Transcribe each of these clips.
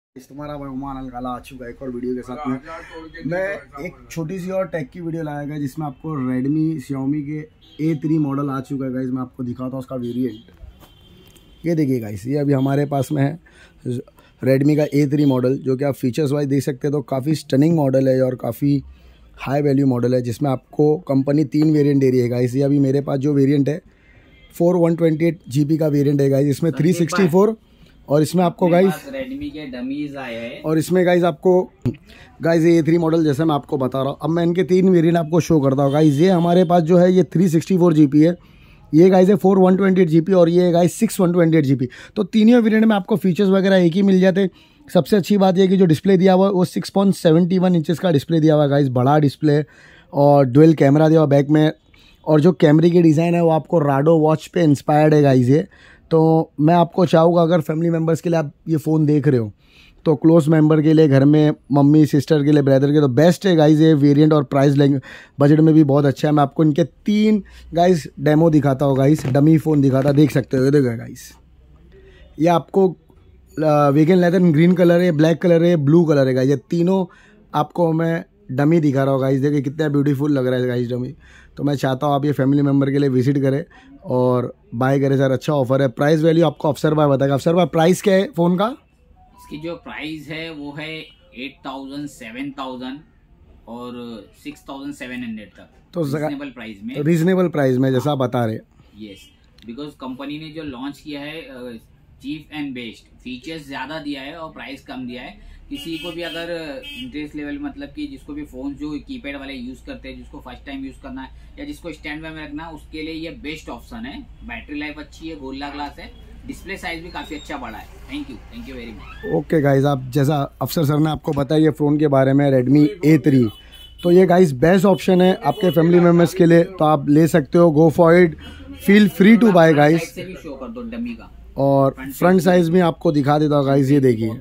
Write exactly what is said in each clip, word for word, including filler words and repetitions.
इस तुम्हारा भाई उमान अलकाला आ चुका है एक और वीडियो के साथ में। मैं एक छोटी सी और टेक की वीडियो लाया गया जिसमें आपको रेडमी Xiaomi के ए थ्री मॉडल आ चुका है गाइस। मैं आपको दिखाता हूँ उसका वेरिएंट। ये देखिए गाइस, ये अभी हमारे पास में है रेडमी का ए थ्री मॉडल, जो कि आप फीचर्स वाइज देख सकते हैं तो काफ़ी स्टनिंग मॉडल है और काफ़ी हाई वैल्यू मॉडल है, जिसमें आपको कंपनी तीन वेरिएंट दे रही है गाइस। ये अभी मेरे पास जो वेरिएंट है four one twenty eight G B का वेरिएंट है गाइस, इसमें थ्री सिक्सटी फोर और इसमें आपको गाइस रेडमी के डमीज आए हैं और इसमें गाइस आपको गाइस ये ए थ्री मॉडल जैसे मैं आपको बता रहा हूँ। अब मैं इनके तीन वेरिएंट आपको शो करता हूँ गाइस। ये हमारे पास जो है ये three sixty four G B है, ये गाइस है four one twenty eight G B और ये guys six one twenty eight G B. तो तीनों वेरिएंट में आपको फीचर्स वगैरह एक ही मिल जाते। सबसे अच्छी बात यह कि जो डिस्प्ले दिया हुआ है वो six point seventy one inches का डिस्प्ले दिया हुआ है गाइस, बड़ा डिस्प्ले और डुअल कैमरा दिया हुआ बैक में। और जो कैमरे की डिज़ाइन है वो आपको राडो वॉच पे इंस्पायर्ड है गाइस। ये तो मैं आपको चाहूँगा अगर फैमिली मेम्बर्स के लिए आप ये फ़ोन देख रहे हो तो क्लोज मेंबर के लिए, घर में मम्मी सिस्टर के लिए, ब्रदर के, तो बेस्ट है गाइस ये वेरिएंट। और प्राइस लेंगे बजट में भी बहुत अच्छा है। मैं आपको इनके तीन गाइस डेमो दिखाता हूँ गाइस, डमी फ़ोन दिखाता, देख सकते हो। देखो गाइस, ये आपको वेगन लेदर ग्रीन कलर है, ब्लैक कलर है, ब्लू कलर है गाइस। ये तीनों आपको मैं डमी दिखा रहा हूँ गाइस। देखिए कितना ब्यूटीफुल लग रहा है गाइस डमी। तो मैं चाहता हूँ आप ये फैमिली मेम्बर के लिए विजिट करें और बाय करें सर। अच्छा ऑफर है। प्राइस वैल्यू आपको अफसर भाई बताएगा। अफसर भाई प्राइस क्या है फ़ोन का? इसकी जो प्राइस है वो है एट थाउजेंड, सेवन थाउजेंड और सिक्स थाउजेंड सेवन हंड्रेड तक। तो रीजनेबल प्राइस में, तो रीजनेबल प्राइस में जैसा आप बता रहे। यस, बिकॉज कंपनी ने जो लॉन्च किया है चीप एंड बेस्ट, फीचर्स ज्यादा दिया है और प्राइस कम दिया है। किसी को भी अगर इंटरेस्ट लेवल मतलब कि जिसको भी फोन जो कीपैड वाले यूज करते हैं, जिसको फर्स्ट टाइम यूज करना है या जिसको स्टैंड बाय में रखना है, उसके लिए ये बेस्ट ऑप्शन है। बैटरी लाइफ अच्छी है, गोरिल्ला ग्लास है, डिस्प्ले साइज भी काफी अच्छा बड़ा है। Thank you, thank you very much. Okay guys, आप जैसा अफसर सर ने आपको बताया ये फ़ोन के बारे में रेडमी ए थ्री, तो ये गाइज बेस्ट ऑप्शन है आपके फैमिली मेम्बर्स के लिए, तो आप ले सकते हो। Go for it, feel free to buy guys. से भी शो कर दो डमी का, और फ्रंट साइज भी आपको दिखा देता हूँ गाइज। ये देखिए,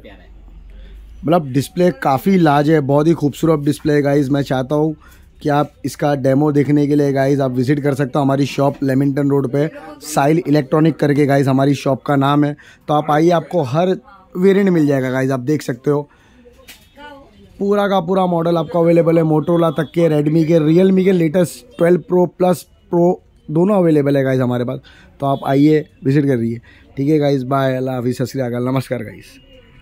मतलब डिस्प्ले काफ़ी लार्ज है, बहुत ही खूबसूरत डिस्प्ले है गाइज। मैं चाहता हूँ कि आप इसका डेमो देखने के लिए गाइज आप विजिट कर सकते हो हमारी शॉप लेमिंगटन रोड पे, साइल इलेक्ट्रॉनिक करके गाइज हमारी शॉप का नाम है। तो आप आइए, आपको हर वेरिएंट मिल जाएगा गाइज। आप देख सकते हो पूरा का पूरा मॉडल आपको अवेलेबल है, मोटोरोला तक के, रेडमी के, रियलमी के latest twelve pro plus pro दोनों अवेलेबल है गाइज हमारे पास। तो आप आइए, विजिट करिए। ठीक है गाइज, बाय, अल्लाह हाफिज़, सत श्री अकाल, नमस्कार गाइज।